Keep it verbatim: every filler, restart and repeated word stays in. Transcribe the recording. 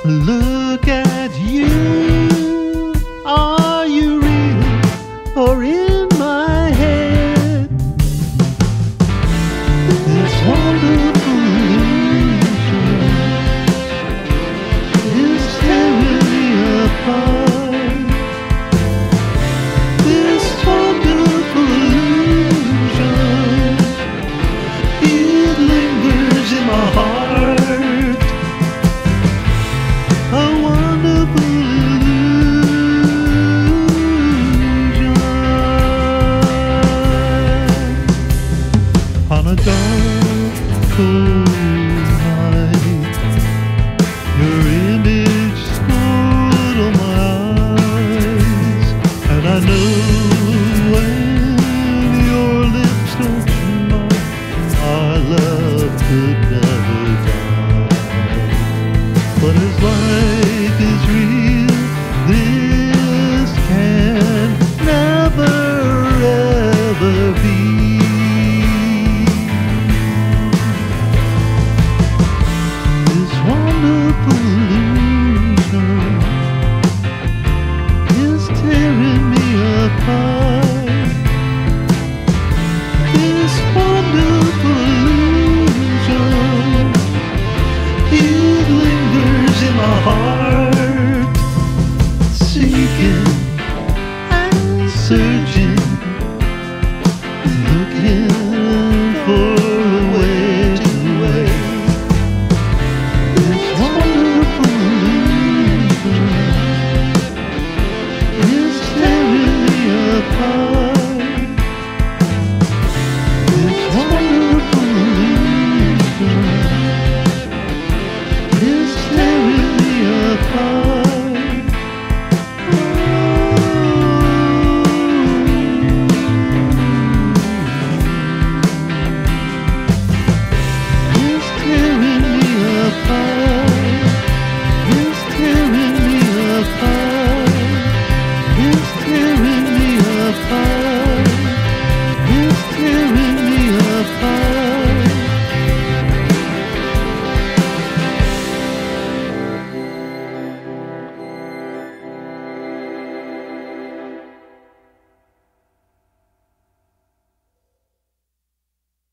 Look at you. Are you real or in my head? This wonderful illusion is tearing me apart. This wonderful illusion, it lingers in my heart. A wonderful illusion. On a dark, cold night, your image scored on my eyes, and I know when your lips touch mine, our love could never die. But as life is real, this can never ever be. This wonderful illusion is tearing me apart. This wonderful illusion, it lingers in my heart.